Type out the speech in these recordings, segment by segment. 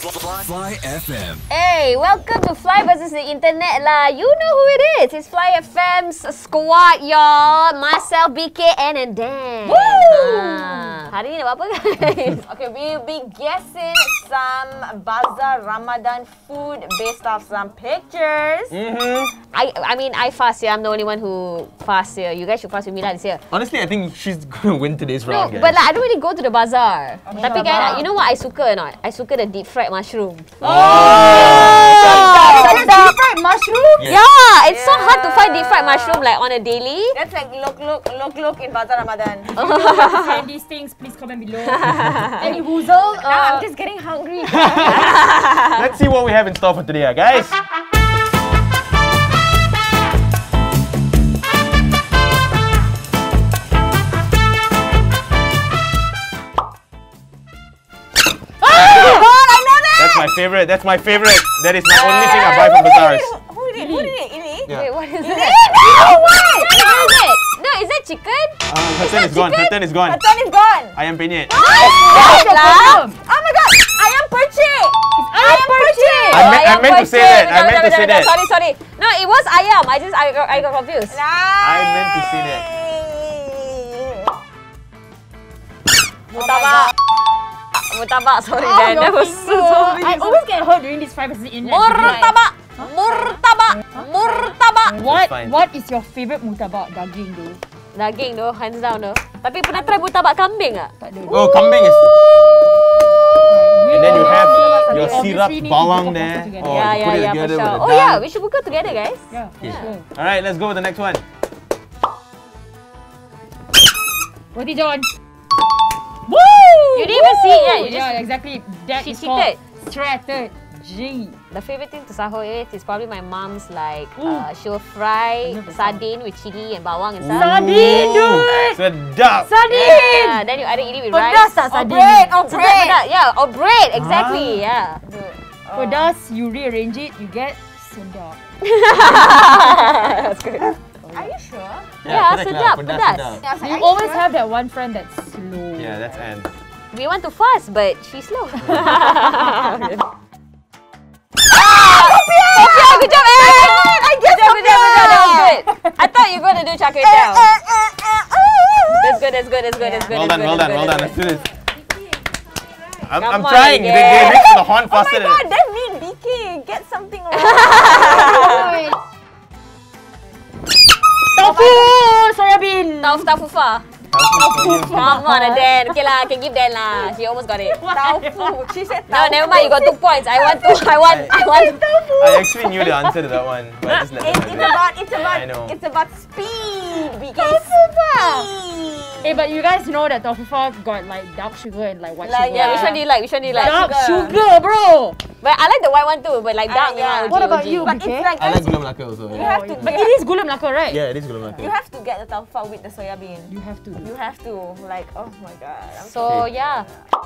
Fly FM. Hey, welcome to Fly versus the Internet lah. You know who it is. It's Fly FM's squad, y'all. Myself, BK, and Dan. Hari ni nak buat apa, guys? Okay, we'll be guessing some Bazaar Ramadan food based off some pictures. I mean, I fast here. I'm the only one who fasts here. You guys should fast with me lah this year. Honestly, I think she's gonna win today's No, round, guys. but like, I don't really go to the bazaar. Tapi kan, you know what I suka or not? I suka the deep fried mushroom. Deep fried mushroom? Yeah, it's so hard to find deep fried mushroom like on a daily. That's like look in Bazaar Ramadan. If you find these things, please comment below. Any woozle? Now I'm just getting hungry. Let's see what we have in store for today, guys. That's my favorite. That's my favorite. That is my only thing I buy from bazaars. Who did it? Ili? Yeah. Wait, what is Ili? that? No, what? What is it? No, is that chicken? Her turn is gone. Her turn is gone. Her turn is gone. Ayam penyet. Lah. Oh my god! Ayam percik! Ayam percik! I meant to say that. I meant to say that. Sorry. No, it was ayam. I got confused. I meant to say that. Murtabak, sorry Dan. That was so I always get hurt during this 5 versus the Internet. Murtabak. What is your favorite murtabak daging though? Daging tu, hands down tu. Tapi pernah try murtabak kambing tak? Tak ada. Oh, kambing is. And then you have your Obviously syrup need to bawang buka there. together. Oh, you put it for together sure. with the Oh yeah, dal. we should book it together, guys. Yeah, for sure. Alright, let's go with the next one. Roti John. Woo! You didn't even see it yet. You just Yeah, exactly. That She is called cheated. strategy. The favorite thing to sahur is probably my mom's like she'll fry sardine with chili and bawang and stuff. Sardine, dude! Sedap. Sardine! Yeah, then you either eat it with Pedas rice. tak sardine? Pedas. Yeah, or bread. Exactly. Yeah. Pedas, you rearrange it, you get sedap. That's good. Are you sure? Yeah, correct sedap, lah. pedas. Yeah, You always have that one friend that's slow. Yeah, that's Anne. We want to fast, but she's slow. Sophia, good job, Anne! Good job. That was good. I thought you were going to do char kway teow. That's good. Well done. Let's do this. I'm Come on, trying. BK. They reach for the horn Oh faster my than. god, that mean BK get something wrong. Tofu! Soyabin! Taufufa. Come on, Dan. Okay lah, can give Dan lah. She almost got it. Tofu. She said No, tofu. never mind. You got 2 points. I want. I actually knew the answer to that one, but I just let them have it. I know. It's about speed. BK speed. Hey, but you guys know that tofu got like dark sugar and like white sugar. Yeah, which one do you like? Dark sugar, bro! But I like the white one too. But like dark, yeah. What about you, But it's BK? like I like gula melaka also. you Yeah, have to But it is gula melaka, right? yeah, it is gula melaka. you have to get the tofu with the soya bean. You have to. You have to like, oh my god. So yeah.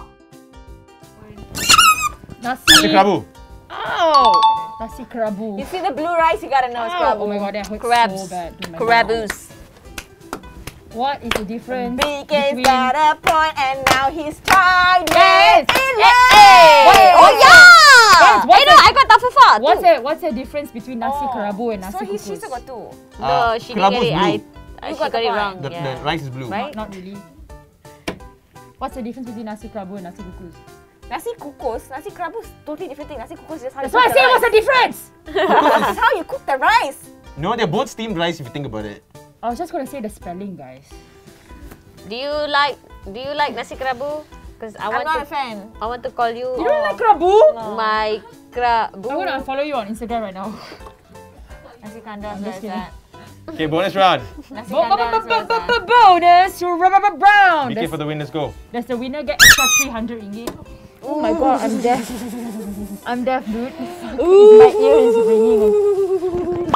Nasi kerabu. Oh! Nasi kerabu. You see the blue rice, you gotta know it's kerabu. Oh my god, that hurts Crabs. so bad. Oh my Crabus. God. What is the difference BK's between... got a point and now he's tied Yes. with Hey! Oh yeah! Guys, what's Hey, no, I got tafufa. What's the difference between nasi kerabu and nasi So kukus? she's got two. No, she didn't kerabu get is it. blue. She got it wrong. The Yeah. rice is blue. Right? Not really. What's the difference between nasi kerabu and nasi kukus? Nasi kukus, nasi kerabu is totally different thing. Nasi kukus is just how That's you why I cook say the what's the rice. difference! This is how you cook the rice. No, they're both steamed rice if you think about it. I was just gonna say the spelling, guys. Do you like nasi kerabu? Because I'm not a fan. I want to call you. You don't like kerabu? my kerabu. I'm gonna unfollow you on Instagram right now. Nasi kandar just is kidding. that. Okay, bonus round. Nasi kandar is that. Bonus! Brown! BK for the win. Let's go. Does the winner get extra 300 ringgit? Oh my god, I'm deaf. I'm deaf, dude. My ear is ringing.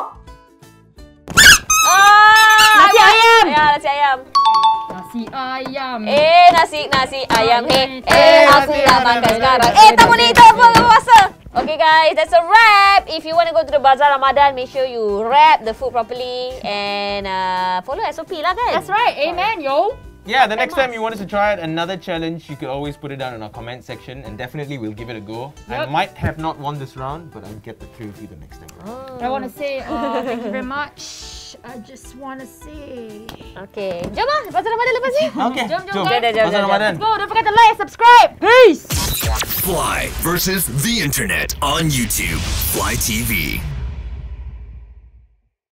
Nasi ayam. Yeah, nasi ayam. Nasi ayam. Nasi ayam. Aku nak makan sekarang. Tak boleh puasa. Okay guys, that's a wrap. If you want to go to the Bazaar Ramadan, make sure you wrap the food properly and follow SOP lah guys. That's right, amen, yo. Yeah, the next time you want us to try out another challenge, you could always put it down in our comment section, and definitely we'll give it a go. I might have not won this round, but I'll get the trophy the next time. I want to say thank you very much. I just want to say. Okay. Jom lah. Bazaar Ramadan lepas ni. Okay, Jom. Bazaar Ramadan. Go, don't forget to like and subscribe. Peace. Fly versus the internet on YouTube. Fly TV.